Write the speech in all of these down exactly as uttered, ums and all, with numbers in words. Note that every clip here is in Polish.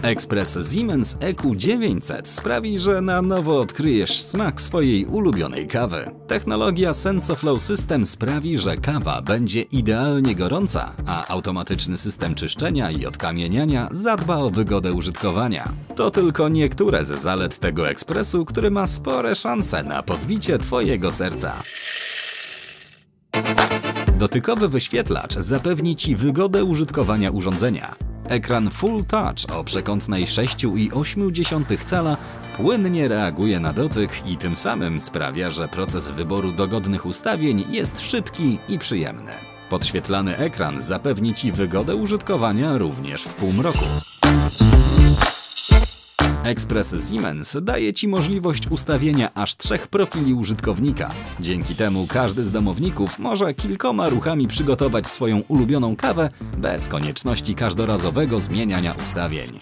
Ekspres Siemens E Q dziewięćset sprawi, że na nowo odkryjesz smak swojej ulubionej kawy. Technologia SensoFlow System sprawi, że kawa będzie idealnie gorąca, a automatyczny system czyszczenia i odkamieniania zadba o wygodę użytkowania. To tylko niektóre ze zalet tego ekspresu, który ma spore szanse na podbicie Twojego serca. Dotykowy wyświetlacz zapewni Ci wygodę użytkowania urządzenia. Ekran Full Touch o przekątnej sześć i osiem dziesiątych cala płynnie reaguje na dotyk i tym samym sprawia, że proces wyboru dogodnych ustawień jest szybki i przyjemny. Podświetlany ekran zapewni Ci wygodę użytkowania również w półmroku. Ekspres Siemens daje Ci możliwość ustawienia aż trzech profili użytkownika. Dzięki temu każdy z domowników może kilkoma ruchami przygotować swoją ulubioną kawę bez konieczności każdorazowego zmieniania ustawień.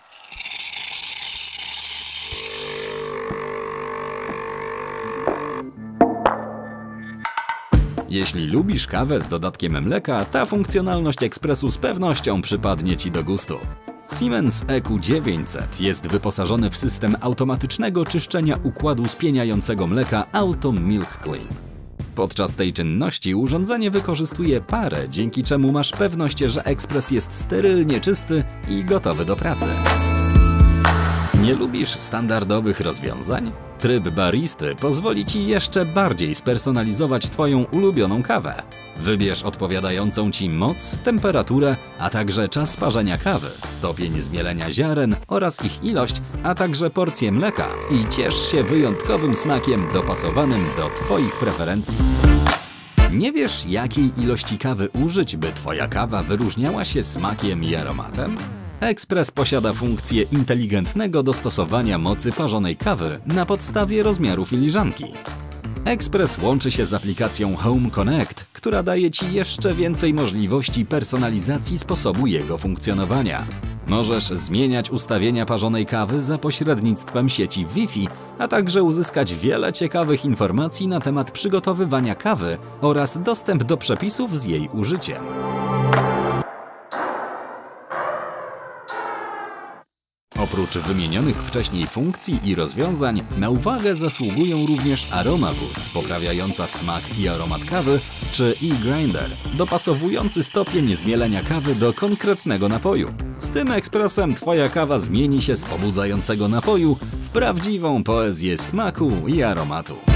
Jeśli lubisz kawę z dodatkiem mleka, ta funkcjonalność ekspresu z pewnością przypadnie Ci do gustu. Siemens E Q dziewięćset jest wyposażony w system automatycznego czyszczenia układu spieniającego mleka Auto Milk Clean. Podczas tej czynności urządzenie wykorzystuje parę, dzięki czemu masz pewność, że ekspres jest sterylnie czysty i gotowy do pracy. Nie lubisz standardowych rozwiązań? Tryb baristy pozwoli Ci jeszcze bardziej spersonalizować Twoją ulubioną kawę. Wybierz odpowiadającą Ci moc, temperaturę, a także czas parzenia kawy, stopień zmielenia ziaren oraz ich ilość, a także porcję mleka i ciesz się wyjątkowym smakiem dopasowanym do Twoich preferencji. Nie wiesz, jakiej ilości kawy użyć, by Twoja kawa wyróżniała się smakiem i aromatem? Ekspres posiada funkcję inteligentnego dostosowania mocy parzonej kawy na podstawie rozmiaru filiżanki. Ekspres łączy się z aplikacją Home Connect, która daje Ci jeszcze więcej możliwości personalizacji sposobu jego funkcjonowania. Możesz zmieniać ustawienia parzonej kawy za pośrednictwem sieci Wi-Fi, a także uzyskać wiele ciekawych informacji na temat przygotowywania kawy oraz dostęp do przepisów z jej użyciem. Oprócz wymienionych wcześniej funkcji i rozwiązań, na uwagę zasługują również Aroma Boost, poprawiająca smak i aromat kawy, czy e-Grinder, dopasowujący stopień zmielenia kawy do konkretnego napoju. Z tym ekspresem Twoja kawa zmieni się z pobudzającego napoju w prawdziwą poezję smaku i aromatu.